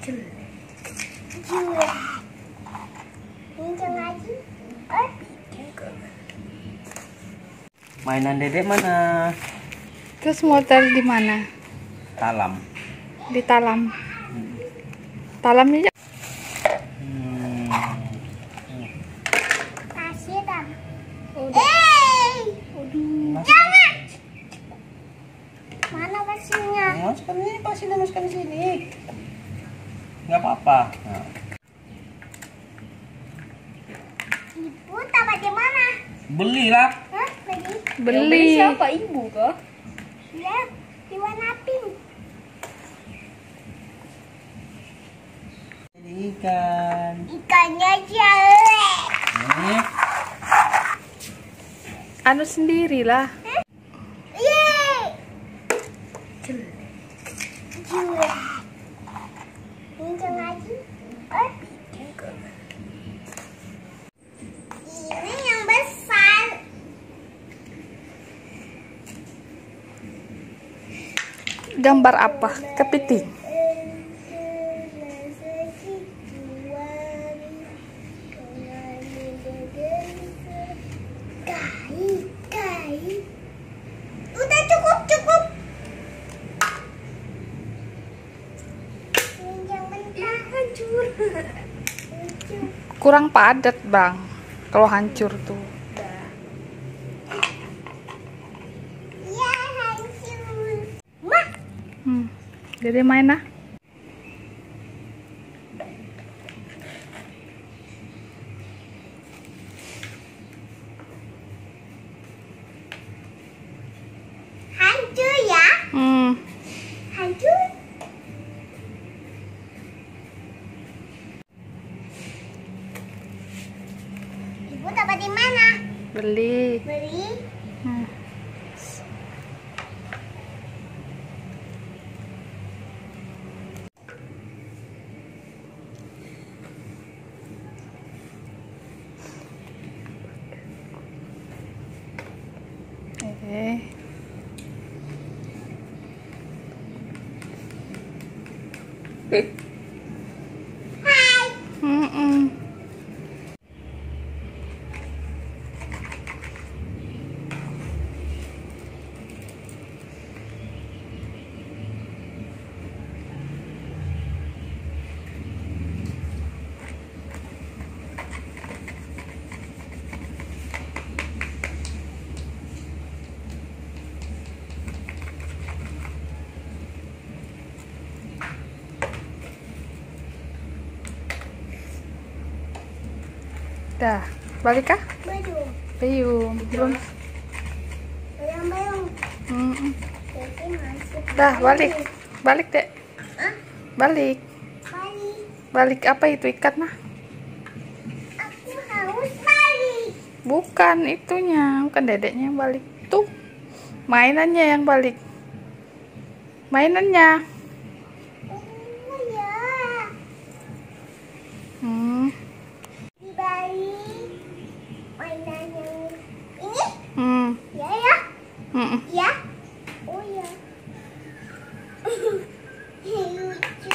Mainan dedek mana? Terus mau taruh di mana? Talam. Di talam. Talamnya kasih tam. Jangan. Mana pasirnya? Masukkan ini, pasirnya masukkan di sini. Nggak apa-apa. Nah. Ibu taruh di mana? Belilah. Hah? Beli? beli. Siapa ibu kah? Ya, di warna pink. Jadi ikan. Ikannya jelek. Nih. Anu sendirilah. Yeay. Jelek. Ini lagi. Ini yang besar. Gambar apa? Kepiting. Udah cukup. Yang mentah hancur. Kurang padat, Bang. Kalau hancur tuh. Ya hancur. Mak. Jadi main ah. Hancur ya? Hancur. Ibu dapat di mana? Beli. Beli. Hai. Dah, balik kah? Belum. Belum. Belum. Mm-mm. Jadi masih. Dah, balik. Balik, Dek. Hah? Balik. Balik. Balik apa itu ikat mah? Aku harus balik. Bukan itunya, bukan dedeknya yang balik. Tuh. Mainannya yang balik. Mainannya. Oh ya. Dibalik mainan yang ini. Ya ya. Ya. Oh ya. Lucu.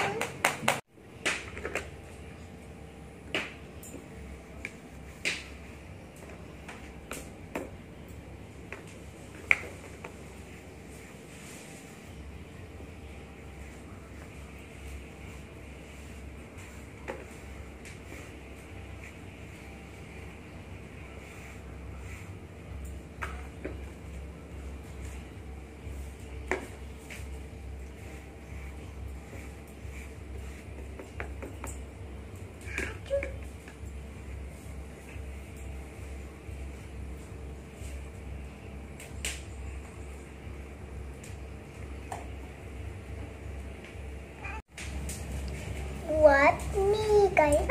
Buat mie guys.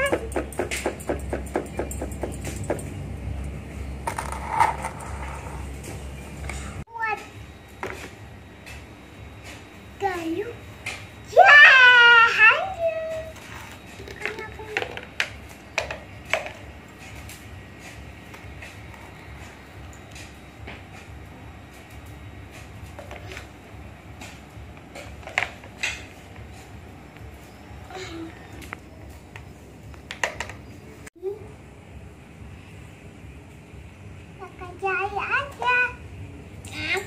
Buat kayu. Ya, hancur. Kakak Jaya aja.